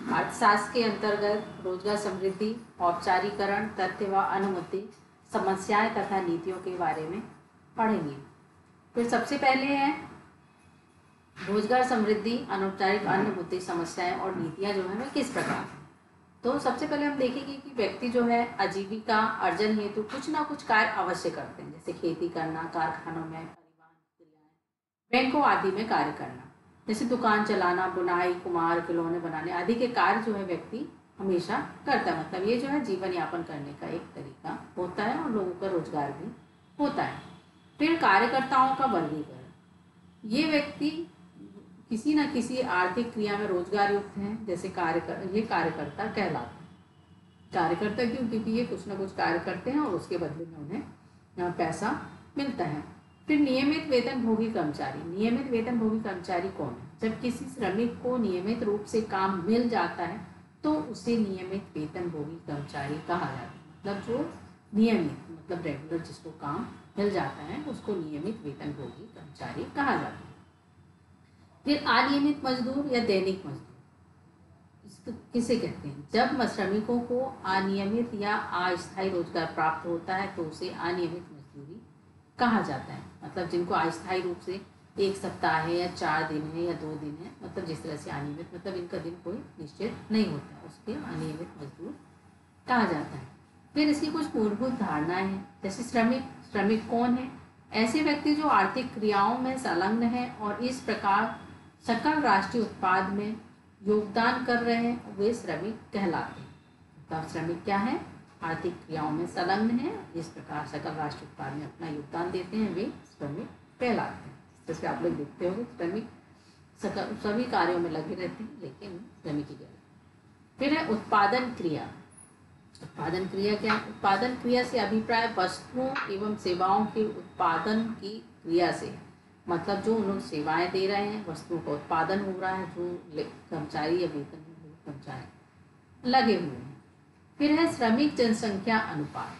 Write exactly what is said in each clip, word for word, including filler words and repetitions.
अर्थशास्त्र के अंतर्गत रोजगार समृद्धि, औपचारीकरण, तथ्य व अनुमति, समस्याएं तथा नीतियों के बारे में पढ़ेंगे। फिर सबसे पहले है रोजगार समृद्धि, अनौपचारिक, अन्य मुद्दे, समस्याएं और नीतियां जो है वे किस प्रकार। तो सबसे पहले हम देखेंगे कि व्यक्ति जो है आजीविका अर्जन हेतु तो कुछ ना कुछ कार्य अवश्य करते हैं, जैसे खेती करना, कारखानों में परिवहन क्रियाएं, बैंकों आदि में कार्य करना, जैसे दुकान चलाना, बुनाई, कुम्हार, खिलौने बनाने आदि के कार्य जो है व्यक्ति हमेशा करता है। मतलब ये जो है जीवन यापन करने का एक तरीका होता है और लोगों का रोजगार भी होता है। फिर कार्यकर्ताओं का वर्गीकरण, ये व्यक्ति किसी न किसी आर्थिक क्रिया में रोजगार युक्त हैं, जैसे कार्य ये कार्यकर्ता कहलाते हैं। कार्यकर्ता क्यों? क्योंकि ये कुछ ना कुछ कार्य करते हैं और उसके बदले में उन्हें पैसा मिलता है। फिर नियमित वेतन भोगी कर्मचारी, नियमित वेतन भोगी कर्मचारी कौन है? जब किसी श्रमिक को नियमित रूप से काम मिल जाता है तो उसे नियमित वेतन भोगी कर्मचारी कहा जाता है। मतलब जो नियमित मतलब रेगुलर जिसको काम मिल जाता है उसको नियमित वेतन भोगी कर्मचारी कहा जाता है। फिर अनियमित मजदूर या दैनिक मजदूर, इसको किसे कहते हैं? जब श्रमिकों को अनियमित या अस्थायी रोजगार प्राप्त होता है तो उसे अनियमित मजदूरी कहा जाता है। मतलब जिनको अस्थायी रूप से एक सप्ताह है या चार दिन है या दो दिन है, मतलब जिस तरह से अनियमित मतलब इनका दिन कोई निश्चित नहीं होता, उसके अनियमित मजदूर कहा जाता है। फिर इसकी कुछ मूलभूत धारणाएं हैं, जैसे श्रमिक, श्रमिक कौन है? ऐसे व्यक्ति जो आर्थिक क्रियाओं में संलग्न है और इस प्रकार सकल राष्ट्रीय उत्पाद में योगदान कर रहे हैं, वे श्रमिक कहलाते हैं। मतलब श्रमिक क्या है? आर्थिक क्रियाओं में संलग्न है, इस प्रकार सकल राष्ट्रीय उत्पाद में अपना योगदान देते हैं, वे श्रमिक कहलाते हैं। जैसे आप लोग देखते होंगे श्रमिक सकल सभी कार्यों में लगे रहते हैं लेकिन श्रमिक ही कहलाते। फिर है उत्पादन क्रिया। उत्पादन क्रिया क्या? उत्पादन क्रिया से अभिप्राय वस्तुओं एवं सेवाओं के उत्पादन की क्रिया से, मतलब जो उन लोग सेवाएं दे रहे हैं, वस्तुओं का उत्पादन हो रहा है, जो कर्मचारी या वेतन कर्मचारी लगे हुए हैं। फिर है श्रमिक जनसंख्या अनुपात।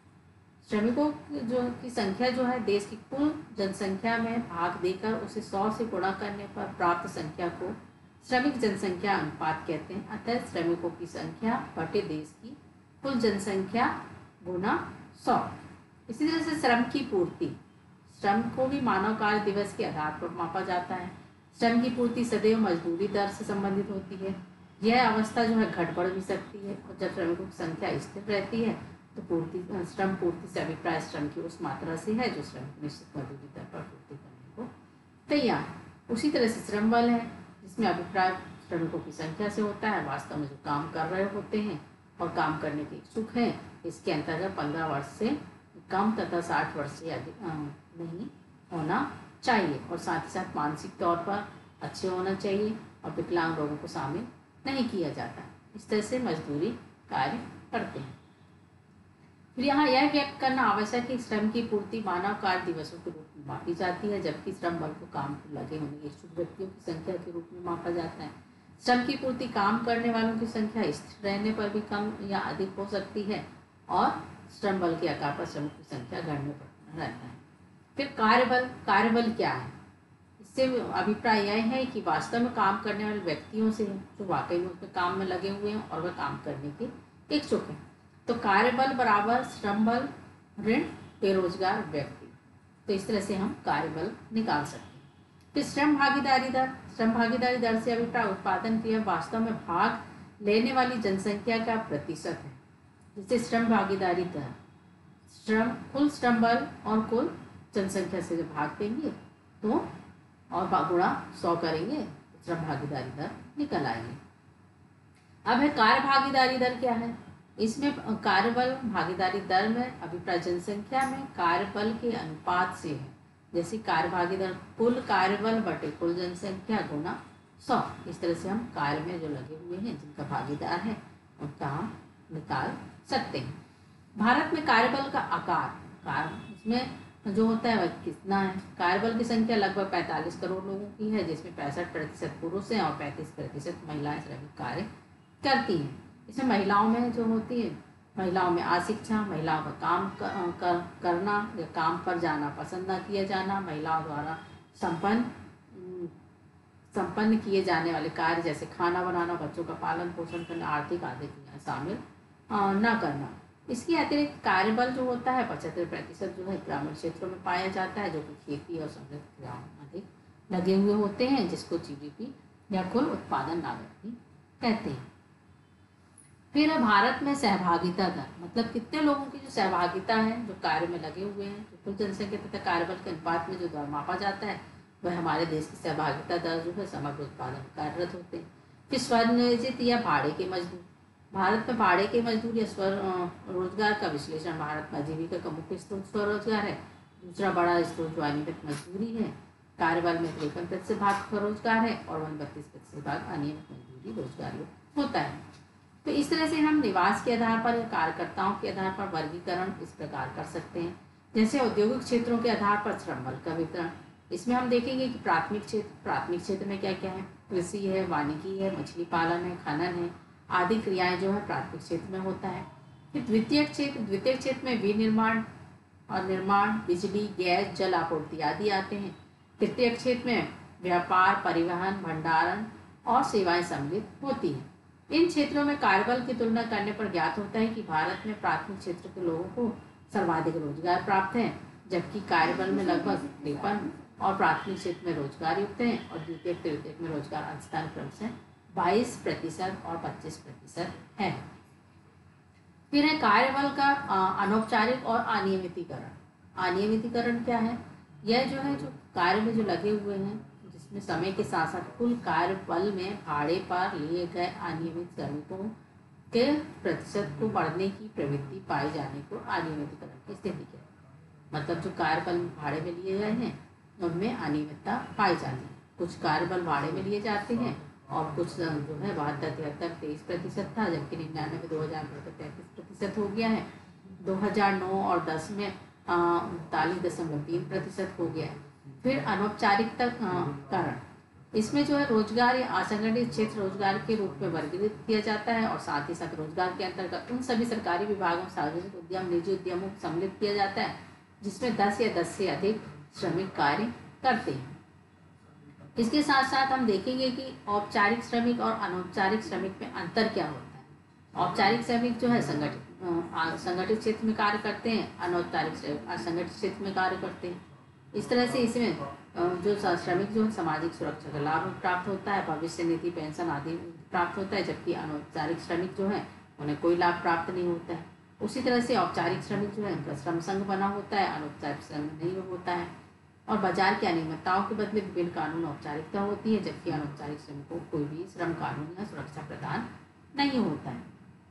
श्रमिकों जो की संख्या जो है देश की कुल जनसंख्या में भाग देकर उसे सौ से गुणा करने पर प्राप्त संख्या को श्रमिक जनसंख्या अनुपात कहते हैं। अतः श्रमिकों की संख्या बटे देश की कुल जनसंख्या गुना सौ। इसी तरह से श्रम की पूर्ति, श्रम को भी मानव कार्य दिवस के आधार पर मापा जाता है। श्रम की पूर्ति सदैव मजदूरी दर से संबंधित होती है। यह अवस्था जो है घट बढ़ भी सकती है और जब श्रमिकों की संख्या स्थिर रहती है तो पूर्ति श्रम पूर्ति से अभिप्राय श्रम की उस मात्रा से है जो श्रमिक निश्चित मजदूरी दर पर पूर्ति करने को तैयार है। उसी तरह से श्रम बल है, जिसमें अभिप्राय श्रमिकों की संख्या से होता है, वास्तव में जो काम कर रहे होते हैं और काम करने के इच्छुक हैं। इसके अंतर्गत पंद्रह वर्ष से कम तथा साठ वर्ष से अधिक नहीं होना चाहिए और साथ ही साथ मानसिक तौर पर अच्छे होना चाहिए और विकलांग लोगों को शामिल नहीं किया जाता। इस तरह से मजदूरी कार्य करते हैं। फिर यहाँ यह व्यक्त करना आवश्यक है कि श्रम की पूर्ति मानव कार्य दिवसों के रूप में मापी जाती है, जबकि श्रम बल को काम पर लगे होने के इच्छुक व्यक्तियों की संख्या के रूप में मापा जाता है। श्रम की पूर्ति काम करने वालों की संख्या स्थिर रहने पर भी कम या अधिक हो सकती है और श्रम बल के आकार पर श्रमिक की संख्या घटने पर रहता है। फिर कार्यबल, कार्यबल क्या है? इससे अभिप्राय यह है कि वास्तव में काम करने वाले व्यक्तियों से जो वाकई में उसमें काम में लगे हुए हैं और वह काम करने के इच्छुक हैं। तो कार्यबल बराबर श्रम बल ऋण बेरोजगार व्यक्ति। तो इस तरह से हम कार्यबल निकाल सकते हैं। फिर श्रम भागीदारी दर, श्रम भागीदारी दर से अभिप्राय उत्पादन क्रिया वास्तव में भाग लेने वाली जनसंख्या का प्रतिशत है। जैसे श्रम भागीदारी दर श्रम कुल श्रम बल और कुल जनसंख्या से जब भाग देंगे तो और गुणा सौ करेंगे तो श्रम भागीदारी दर निकल आएंगे। अब है कार्य भागीदारी दर क्या है? इसमें कार्यबल भागीदारी दर में अभिप्राय जनसंख्या में कार्यबल के अनुपात से है। जैसे कार्य भागीदार कुल कार्यबल बटे कुल जनसंख्या गुना सौ। इस तरह से हम कार्य में जो लगे हुए हैं जिनका भागीदार है उनका हम निकाल सकते हैं। भारत में कार्यबल का आकार कार्य इसमें जो होता है वह कितना है? कार्यबल की संख्या लगभग पैंतालीस करोड़ लोगों की है, जिसमें पैंसठ प्रतिशत पुरुष हैं और पैंतीस प्रतिशत महिलाएं श्रमिक कार्य करती हैं। इसमें महिलाओं में जो होती है महिलाओं में अशिक्षा, महिलाओं का काम कर, कर, करना या काम पर जाना पसंद न किया जाना, महिलाओं द्वारा संपन्न संपन्न किए जाने वाले कार्य जैसे खाना बनाना, बच्चों का पालन पोषण करना, आर्थिक आदि क्रियाएं शामिल न करना। इसके अतिरिक्त कार्यबल जो होता है पचहत्तर प्रतिशत जो है ग्रामीण क्षेत्रों में पाया जाता है, जो कि खेती और समृद्ध क्रियाओं में अधिक लगे हुए होते हैं, जिसको जीडीपी या कुल उत्पादन लागत भी कहते हैं। फिर है भारत में सहभागिता दर, मतलब कितने लोगों की जो सहभागिता है जो कार्य में लगे हुए हैं, जो कुल जनसंख्या तथा कार्यबल के अनुपात में जो दर मापा जाता है वह हमारे देश की सहभागिता दर जो है समग्र उत्पादन में कार्यरत होते हैं। फिर स्वनियोजित या भाड़े के मजदूर, भारत में भाड़े के मजदूर या स्व रोजगार का विश्लेषण। भारत में आजीविका का मुख्य स्रोत स्वरोजगार है। दूसरा बड़ा स्रोत जो अनियमित मजदूरी है। कार्यबल में तिरपन प्रतिशत भाग स्वरोजगार है और वन बत्तीस प्रतिशत भाग अनियमित मजदूरी रोजगार होता है। तो इस तरह से हम निवास के आधार पर या कार्यकर्ताओं के आधार पर वर्गीकरण इस प्रकार कर सकते हैं। जैसे औद्योगिक क्षेत्रों के आधार पर श्रम बल का वितरण, इसमें हम देखेंगे कि प्राथमिक क्षेत्र प्राथमिक क्षेत्र में क्या क्या है, कृषि है, वानिकी है, मछली पालन है, खनन है आदि क्रियाएं जो है प्राथमिक क्षेत्र में होता है। फिर द्वितीय क्षेत्र द्वितीय क्षेत्र में विनिर्माण और निर्माण, बिजली, गैस, जल आपूर्ति आदि आते हैं। तृतीय क्षेत्र में व्यापार, परिवहन, भंडारण और सेवाएं सम्मिलित होती हैं। इन क्षेत्रों में कार्यबल की तुलना करने पर ज्ञात होता है कि भारत में प्राथमिक क्षेत्र के लोगों को सर्वाधिक रोजगार प्राप्त है, जबकि कार्यबल में लगभग तिरपन और प्राथमिक क्षेत्र में रोजगार युक्त हैं और द्वितीय तृतीय में रोजगार अंशदान क्रम से बाईस प्रतिशत और पच्चीस प्रतिशत है। फिर है कार्यबल का अनौपचारिक और अनियमितीकरण। अनियमितीकरण क्या है? यह जो है जो कार्य में जो लगे हुए हैं, जिसमें समय के साथ साथ कुल कार्यबल में भाड़े पर लिए गए अनियमित श्रमिकों के प्रतिशत को बढ़ने की प्रवृत्ति पाए जाने को अनियमितीकरण की स्थिति कहते हैं। मतलब जो कार्यबल भाड़े में लिए गए हैं उनमें अनियमितता पाई जाती है। कुछ कार्यबल भाड़े में लिए जाते हैं और कुछ जो है बहत्तर तिहत्तर तेईस प्रतिशत था, जबकि निन्यानवे में दो हज़ार में तैंतीस प्रतिशत हो गया है। दो हज़ार नौ और दस में उनतालीस दशमलव तीन प्रतिशत हो गया है। फिर अनौपचारिकता कारण, इसमें जो है रोजगार या असंगठित क्षेत्र रोजगार के रूप में वर्गीकृत किया जाता है और साथ ही साथ रोजगार के अंतर्गत उन सभी सरकारी विभागों, सार्वजनिक उद्यम, निजी उद्यमों को सम्मिलित किया जाता है जिसमें दस या दस से अधिक श्रमिक कार्य करते हैं। इसके साथ साथ हम देखेंगे कि औपचारिक श्रमिक और अनौपचारिक श्रमिक में अंतर क्या होता है। औपचारिक श्रमिक जो है संगठित संगठित क्षेत्र में कार्य करते हैं, अनौपचारिक श्रमिक असंगठित क्षेत्र में कार्य करते हैं। इस तरह से इसमें जो श्रमिक जो सामाजिक सुरक्षा का लाभ प्राप्त होता है, भविष्य निधि, पेंशन आदि प्राप्त होता है, जबकि अनौपचारिक श्रमिक जो है उन्हें कोई लाभ प्राप्त नहीं होता है। उसी तरह से औपचारिक श्रमिक जो है उनका श्रम संघ बना होता है, अनौपचारिक श्रम नहीं होता है और बाजार की अनियमितताओं के बदले विभिन्न कानून औपचारिकता होती है, जबकि अनौपचारिक श्रमिकों को कोई भी श्रम कानून या सुरक्षा प्रदान नहीं होता है।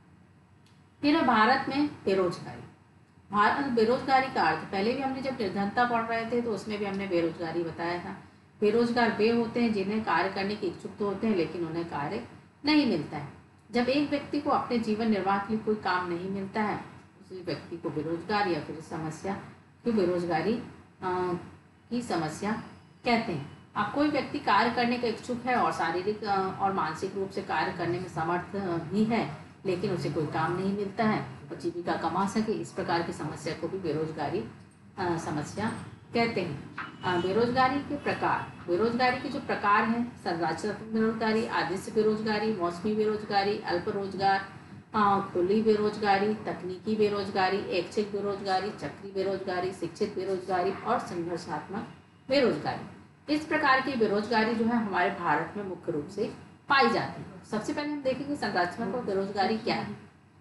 फिर भारत में बेरोजगारी। भारत बेरोजगारी का अर्थ, पहले भी हमने जब निर्धनता पढ़ रहे थे तो उसमें भी हमने बेरोजगारी बताया था। बेरोजगार वे होते हैं जिन्हें कार्य करने के इच्छुक तो होते हैं लेकिन उन्हें कार्य नहीं मिलता है। जब एक व्यक्ति को अपने जीवन निर्वाह के लिए कोई काम नहीं मिलता है, उसी व्यक्ति को बेरोजगार या फिर समस्या की बेरोजगारी की समस्या कहते हैं। अब कोई व्यक्ति कार्य करने का इच्छुक है और शारीरिक और मानसिक रूप से कार्य करने में समर्थ भी है, लेकिन उसे कोई काम नहीं मिलता है और जीविका कमा सके, इस प्रकार की समस्या को भी बेरोजगारी समस्या कहते हैं। बेरोजगारी के प्रकार, बेरोजगारी के जो प्रकार हैं, संरचनात्मक बेरोजगारी, आदर्श बेरोजगारी, मौसमी बेरोजगारी, अल्प रोजगार, खुली बेरोजगारी, तकनीकी बेरोजगारी, ऐच्छिक बेरोजगारी, चक्री बेरोजगारी, शिक्षित बेरोजगारी और संघर्षात्मक बेरोजगारी। इस प्रकार की बेरोजगारी जो है हमारे भारत में मुख्य रूप से पाई जाती है। सबसे पहले हम देखेंगे संरचनात्मक बेरोजगारी क्या है।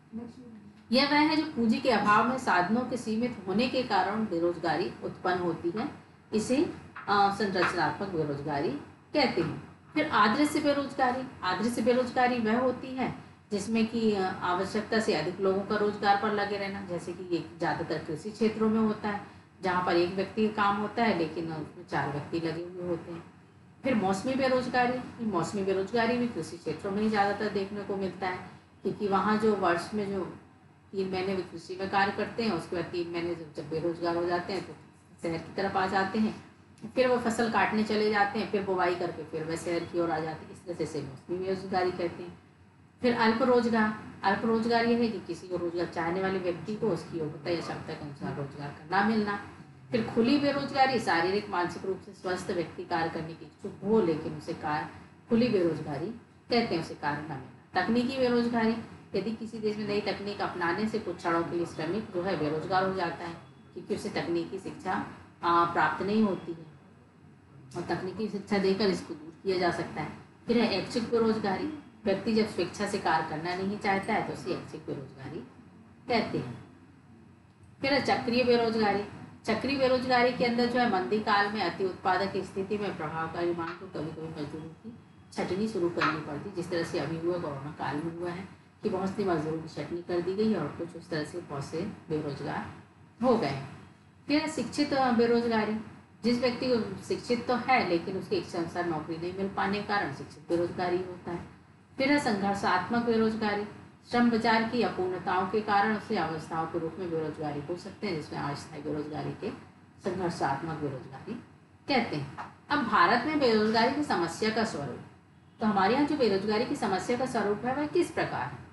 यह वह है जो पूंजी के अभाव में साधनों के सीमित होने के कारण बेरोजगारी उत्पन्न होती है, इसे संरचनात्मक बेरोजगारी कहते हैं। फिर आदर्श बेरोजगारी, आदर्श बेरोजगारी वह होती है जिसमें कि आवश्यकता से अधिक लोगों का रोजगार पर लगे रहना, जैसे कि ये ज़्यादातर कृषि क्षेत्रों में होता है जहाँ पर एक व्यक्ति का काम होता है लेकिन उसमें चार व्यक्ति लगे हुए होते हैं। फिर मौसमी बेरोजगारी, मौसमी बेरोजगारी भी कृषि क्षेत्रों में ही ज़्यादातर देखने को मिलता है, क्योंकि वहाँ जो वर्ष में जो तीन महीने वे कृषि में कार्य करते हैं, उसके बाद तीन महीने जब बेरोजगार हो जाते हैं तो शहर की तरफ आ जाते हैं, फिर वो फसल काटने चले जाते हैं, फिर बुवाई करके फिर वह शहर की ओर आ जाते हैं। इस तरह से मौसमी बेरोजगारी कहते हैं। फिर अल्प रोजगार, अल्प रोजगार यह है कि किसी को रोजगार चाहने वाले व्यक्ति को उसकी योग्यता या क्षमता के अनुसार रोजगार का ना मिलना। फिर खुली बेरोजगारी, शारीरिक मानसिक रूप से स्वस्थ व्यक्ति कार्य करने की इच्छुक हो लेकिन उसे कार्य खुली बेरोजगारी कहते हैं, उसे कार्य न मिलना। तकनीकी बेरोजगारी, यदि किसी देश में नई तकनीक अपनाने से कुछ क्षणों के लिए श्रमिक जो है बेरोजगार हो जाता है क्योंकि उसे तकनीकी शिक्षा प्राप्त नहीं होती है और तकनीकी शिक्षा देकर इसको दूर किया जा सकता है। फिर है ऐच्छिक बेरोजगारी, व्यक्ति जब स्वेच्छा से कार्य करना नहीं चाहता है तो उसे ऐच्छिक बेरोजगारी कहते हैं। फिर है चक्रीय बेरोजगारी, चक्रीय बेरोजगारी के अंदर जो है मंदी काल में अति उत्पादक की स्थिति में प्रभावकारी मांग को कभी कभी मजदूरों की छटनी शुरू करनी पड़ती, जिस तरह से अभी हुआ कोरोना काल में हुआ है कि बहुत सी मजदूरों की छटनी कर दी गई और कुछ उस तरह से बहुत से बेरोजगार हो गए। फिर शिक्षित बेरोजगारी, जिस व्यक्ति को शिक्षित तो है लेकिन उसकी इच्छा अनुसार नौकरी नहीं मिल पाने के कारण शिक्षित बेरोजगारी होता है। फिर है संघर्षात्मक बेरोजगारी, श्रम बाजार की अपूर्णताओं के कारण उसे अवस्थाओं के रूप में बेरोजगारी हो सकते हैं, जिसमें अस्थायी बेरोजगारी के संघर्षात्मक बेरोजगारी कहते हैं। अब भारत में बेरोजगारी की समस्या का स्वरूप, तो हमारे यहाँ जो बेरोजगारी की समस्या का स्वरूप है वह किस प्रकार है?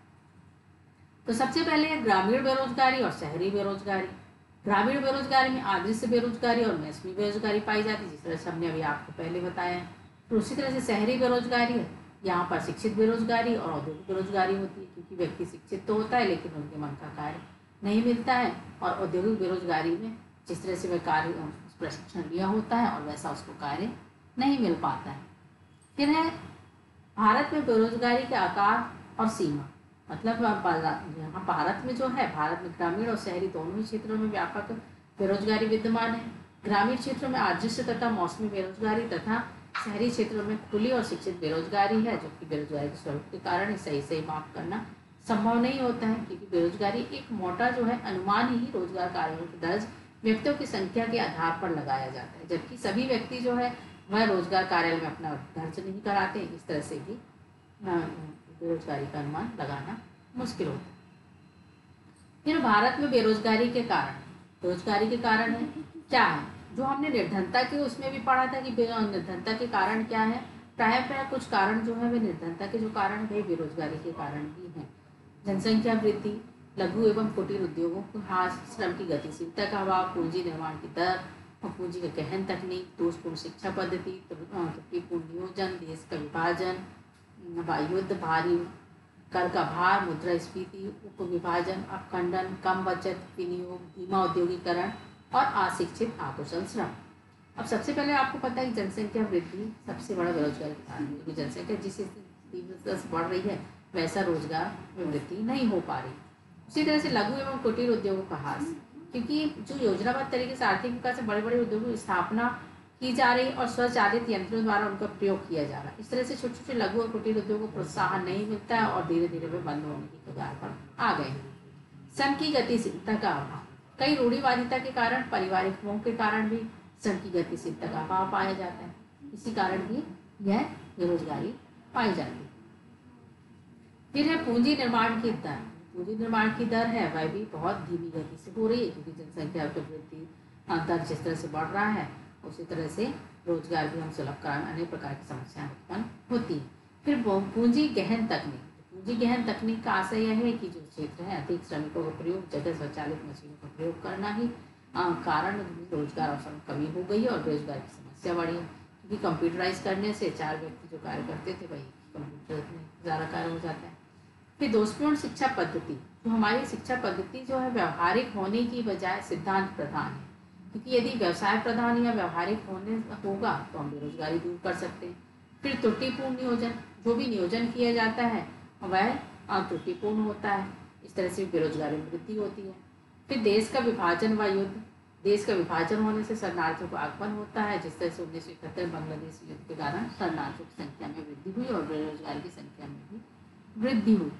तो सबसे पहले ग्रामीण बेरोजगारी और शहरी बेरोजगारी। ग्रामीण बेरोजगारी में आदृश्य बेरोजगारी और मौसमी बेरोजगारी पाई जाती है, जिस तरह से हमने अभी आपको पहले बताया है। तो उसी तरह से शहरी बेरोजगारी है, यहाँ पर शिक्षित बेरोजगारी और औद्योगिक बेरोजगारी होती है क्योंकि व्यक्ति शिक्षित तो होता है लेकिन उनके मन का कार्य नहीं मिलता है। और औद्योगिक बेरोजगारी में जिस तरह से वह कार्य प्रशिक्षण लिया होता है और वैसा उसको कार्य नहीं मिल पाता है। फिर है भारत में बेरोजगारी के आकार और सीमा, मतलब यहाँ भारत में जो है, भारत में ग्रामीण और शहरी दोनों ही क्षेत्रों में व्यापक बेरोजगारी विद्यमान है। ग्रामीण क्षेत्रों में आदृश्य तथा मौसमी बेरोजगारी तथा शहरी क्षेत्रों में खुली और शिक्षित बेरोजगारी है, जबकि बेरोजगारी के स्वरूप के कारण सही सही माप करना संभव नहीं होता है क्योंकि बेरोजगारी एक मोटा जो है अनुमान ही रोजगार कार्यों की दर्ज व्यक्तियों की संख्या के आधार पर लगाया जाता है, जबकि सभी व्यक्ति जो है वह रोजगार कार्यालय में अपना दर्ज नहीं कराते। इस तरह से भी बेरोजगारी का अनुमान लगाना मुश्किल होता है। फिर भारत में बेरोजगारी के कारण, बेरोजगारी के कारण है क्या है, जो हमने निर्धनता के उसमें भी पढ़ा था कि निर्धनता के कारण क्या है। प्राय प्राय कुछ कारण जो है वे निर्धनता के जो कारण वे बेरोजगारी के कारण ही हैं। जनसंख्या वृद्धि, लघु एवं कुटीर उद्योगों को ह्रास, श्रम की गतिशीलता का अभाव, पूंजी निर्माण की दर और पूंजी का गहन तकनीक, दोषपूर्ण शिक्षा पद्धति, त्रुटिपूर्ण नियोजन, देश का विभाजन, युद्ध, भारी कर का भार, मुद्रास्फीति, उप विभाजन, अपखंडन, कम बचत, विनियोग, धीमा औद्योगिकरण और अशिक्षित आकुशल श्रम। अब सबसे पहले आपको पता है कि जनसंख्या वृद्धि सबसे बड़ा बेरोजगारी का कारण है क्योंकि जनसंख्या जिस तीव्रता से बढ़ रही है वैसा रोजगार में वृद्धि नहीं हो पा रही। उसी तरह से लघु एवं कुटीर उद्योगों का ह्रास, क्योंकि जो योजनाबद्ध तरीके से आर्थिक विकास से बड़े बड़े उद्योगों की स्थापना की जा रही और स्वचालित यंत्रों द्वारा उनका प्रयोग किया जा रहा है। इस तरह से छोटे छोटे लघु और कुटीर उद्योगों को प्रोत्साहन नहीं मिलता है और धीरे धीरे वे बंद होने की कगार पर आ गए हैं। श्रम की गतिशीलता का अभाव, कई रूढ़िवादिता के कारण, पारिवारिक मोह के कारण भी श्रम की गतिशीलता का अभाव पाया जाता है, इसी कारण भी यह बेरोजगारी पाई जाती है। फिर है पूंजी निर्माण की दर, पूंजी निर्माण की दर है वह भी बहुत धीमी गति से हो रही है क्योंकि जनसंख्या की वृद्धि दर जिस तरह से बढ़ रहा है उसी तरह से रोजगार भी हम सुलभ कराने अनेक प्रकार की समस्याएं उत्पन्न होती हैं। फिर पूंजी गहन तकनीक, पूंजी गहन तकनीक का आशय यह है कि जो क्षेत्र है अधिक श्रमिकों का प्रयोग, जगह स्वचालित मशीनों का प्रयोग करना ही आ, कारण रोजगार अवसर में कमी हो गई और बेरोजगार की समस्या बढ़ी है क्योंकि कंप्यूटराइज करने से चार व्यक्ति जो कार्य करते थे वही कंप्यूटर में ज़्यादा कार्य हो जाता है। फिर दोषपूर्ण शिक्षा पद्धति, जो हमारी शिक्षा पद्धति जो है व्यवहारिक होने की बजाय सिद्धांत प्रधान है क्योंकि यदि व्यवसाय प्रधान या व्यवहारिक होने होगा तो हम बेरोजगारी दूर कर सकते हैं। फिर त्रुटिपूर्ण नियोजन, जो भी नियोजन किया जाता है वह त्रुटिपूर्ण होता है, इस तरह से बेरोजगारी में वृद्धि होती है। फिर देश का विभाजन व युद्ध, देश का विभाजन होने से शरणार्थियों का आगमन होता है, जिस तरह से उन्नीस सौ इकहत्तर बांग्लादेश युद्ध के कारण शरणार्थियों की संख्या में वृद्धि हुई और बेरोजगारी की संख्या में भी वृद्धि हुई।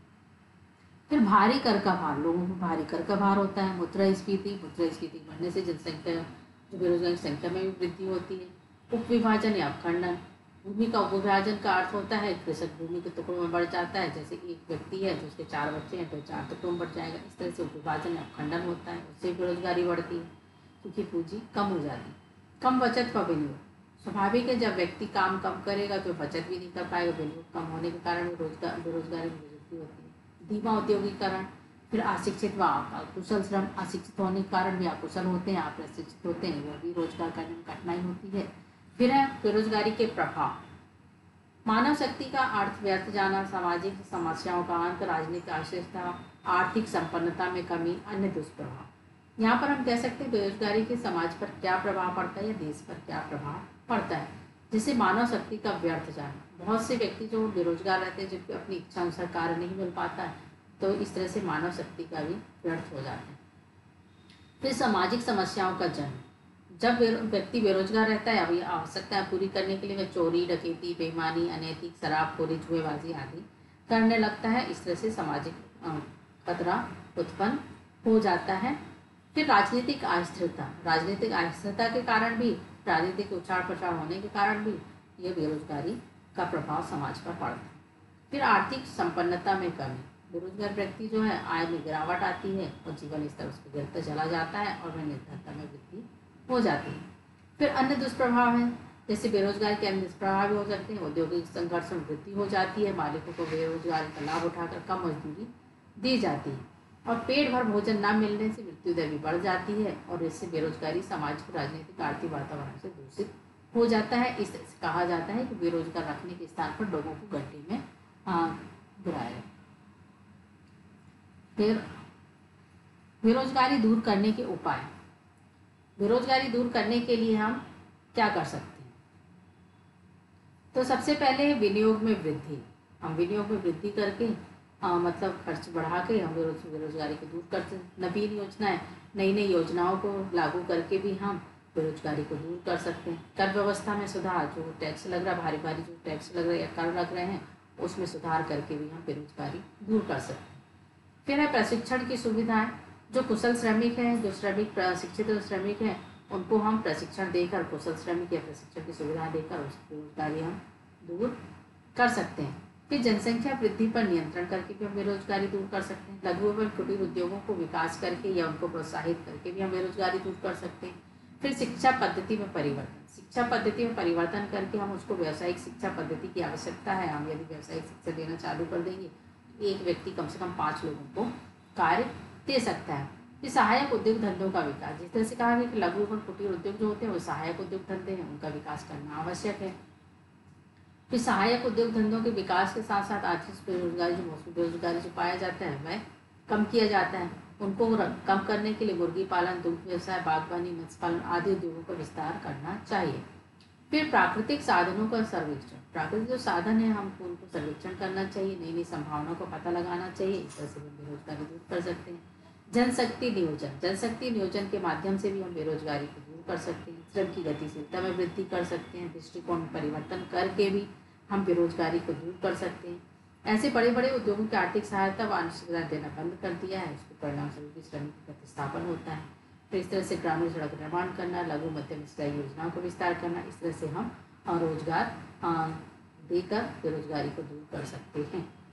फिर भारी कर का भार, लोगों को भारी कर का भार होता है। मुद्रास्फीति, मुद्रास्फीति बढ़ने से जनसंख्या जो बेरोजगारी की संख्या में भी वृद्धि होती है। उप विभाजन या अपखंडन, भूमि का उपविभाजन का अर्थ होता है कृषक भूमि के टुकड़ों में बढ़ जाता है, जैसे एक व्यक्ति है तो उसके चार बच्चे हैं तो चार टुकड़ों में बढ़ जाएगा। इस तरह से उपविभाजन या अपखंडन होता है, उससे बेरोजगारी बढ़ती है क्योंकि पूंजी कम हो जाती है। कम बचत व विनियोग, स्वाभाविक है जब व्यक्ति काम कम करेगा तो बचत भी नहीं कर पाएगा, विनियोग कम होने के कारण रोजगार बेरोजगारी में वृद्धि होती है। धीमा औद्योगिकरण, फिर अशिक्षित व अकुशल श्रम, अशिक्षित होने के कारण भी अकुशल होते हैं, अप्रशिक्षित होते हैं, वह भी रोजगार करने में कठिनाई होती है। फिर है बेरोजगारी के प्रभाव, मानव शक्ति का अर्थ व्यर्थ जाना, सामाजिक समस्याओं का अंत, राजनीतिक अस्थिरता, आर्थिक संपन्नता में कमी, अन्य दुष्प्रभाव। यहाँ पर हम कह सकते हैं बेरोजगारी के समाज पर क्या प्रभाव पड़ता है या देश पर क्या प्रभाव पड़ता है। जैसे मानव शक्ति का व्यर्थ जाना, बहुत से व्यक्ति जो बेरोजगार रहते हैं, जिनको अपनी इच्छा अनुसार कार्य नहीं मिल पाता है, तो इस तरह से मानव शक्ति का भी व्यर्थ हो जाता है। फिर सामाजिक समस्याओं का जन्म, जब व्यक्ति बेरोजगार रहता है, अभी आवश्यकताएं पूरी करने के लिए वह चोरी, डकैती, बेईमानी, अनैतिक शराबखोरी, जुएबाजी आदि करने लगता है। इस तरह से सामाजिक खतरा उत्पन्न हो जाता है। फिर राजनीतिक अस्थिरता, राजनीतिक अस्थिरता के कारण भी, राजनीतिक उछाड़ पछाड़ होने के कारण भी ये बेरोजगारी का प्रभाव समाज पर पड़ता है। फिर आर्थिक संपन्नता में कमी, बेरोजगार व्यक्ति जो है आय में गिरावट आती है और जीवन स्तर उसका गिरता चला जाता है और वह निर्धनता में वृद्धि हो जाती है। फिर अन्य दुष्प्रभाव हैं, जैसे बेरोजगारी के अन्य दुष्प्रभाव भी हो सकते हैं। औद्योगिक संघर्ष में वृद्धि हो जाती है, मालिकों को बेरोजगारी का लाभ उठाकर कम मजदूरी दी जाती है और पेट भर भोजन न मिलने से मृत्यु दर भी बढ़ जाती है और इससे बेरोजगारी समाज को राजनीतिक आर्थिक वातावरण से दूषित हो जाता है। इस तरह से कहा जाता है कि बेरोजगार रखने के स्थान पर लोगों को गड्ढे में गिराया। फिर बेरोजगारी दूर करने के उपाय, बेरोजगारी दूर करने के लिए हम क्या कर सकते हैं? तो सबसे पहले विनियोग में वृद्धि, हम विनियोग में वृद्धि करके आ, मतलब खर्च बढ़ा के हम बेरोजगारी को दूर कर सकते हैं। नवीन योजनाएं, नई नई योजनाओं को लागू करके भी हम बेरोजगारी को दूर कर सकते हैं। कर व्यवस्था में सुधार, जो टैक्स लग रहा है, भारी भारी जो टैक्स लग रहे हैं या कर लग रहे हैं, उसमें सुधार करके भी हम बेरोजगारी दूर कर सकते हैं। फिर है प्रशिक्षण की सुविधाएं, जो कुशल श्रमिक हैं, जो श्रमिक प्रशिक्षित श्रमिक हैं, उनको हम प्रशिक्षण देकर, कुशल श्रमिक या प्रशिक्षण की सुविधा देकर उसकी बेरोजगारी हम दूर कर सकते हैं। फिर जनसंख्या वृद्धि पर नियंत्रण करके भी हम बेरोजगारी दूर कर सकते हैं। लघु एवं कुटीर उद्योगों को विकास करके या उनको प्रोत्साहित करके भी हम बेरोजगारी दूर कर सकते हैं। फिर शिक्षा पद्धति में परिवर्तन, शिक्षा पद्धति में परिवर्तन करके हम उसको व्यावसायिक शिक्षा पद्धति की आवश्यकता है, हम यदि व्यावसायिक शिक्षा देना चालू कर देंगे, एक व्यक्ति कम से कम पाँच लोगों को कार्य दे सकता है। फिर सहायक उद्योग धंधों का विकास, जिस तरह से कहा गया कि लघु एवं कुटीर उद्योग जो होते हैं वो सहायक उद्योग धंधे हैं, उनका विकास करना आवश्यक है। फिर सहायक उद्योग धंधों के विकास के साथ साथ आर्थिक बेरोजगारी, जो मौसमी बेरोजगारी जो पाया जाता है, वह कम किया जाता है। उनको कम करने के लिए मुर्गी पालन, दुग्ध व्यवसाय, बागवानी, मत्स्य पालन आदि उद्योगों का विस्तार करना चाहिए। फिर प्राकृतिक साधनों का सर्वेक्षण, प्राकृतिक जो साधन है हमको उनको सर्वेक्षण करना चाहिए, नई नई संभावनाओं का पता लगाना चाहिए। इस तरह से हम बेरोजगारी दूर कर सकते हैं। जनशक्ति नियोजन, जनशक्ति नियोजन के माध्यम से भी हम बेरोजगारी को दूर कर सकते हैं। श्रम की गतिशीलता में वृद्धि कर सकते हैं, दृष्टिकोण में परिवर्तन करके भी हम बेरोजगारी को दूर कर सकते हैं। ऐसे बड़े बड़े उद्योगों की आर्थिक सहायता व आनुषंगिकता देना बंद कर दिया है, इसके परिणाम स्वरूप श्रमिक प्रतिस्थापन होता है। फिर इस तरह से ग्रामीण सड़क निर्माण करना, लघु मध्यम सिंचाई योजनाओं को विस्तार करना, इस तरह से हम रोजगार देकर बेरोजगारी को दूर कर सकते हैं।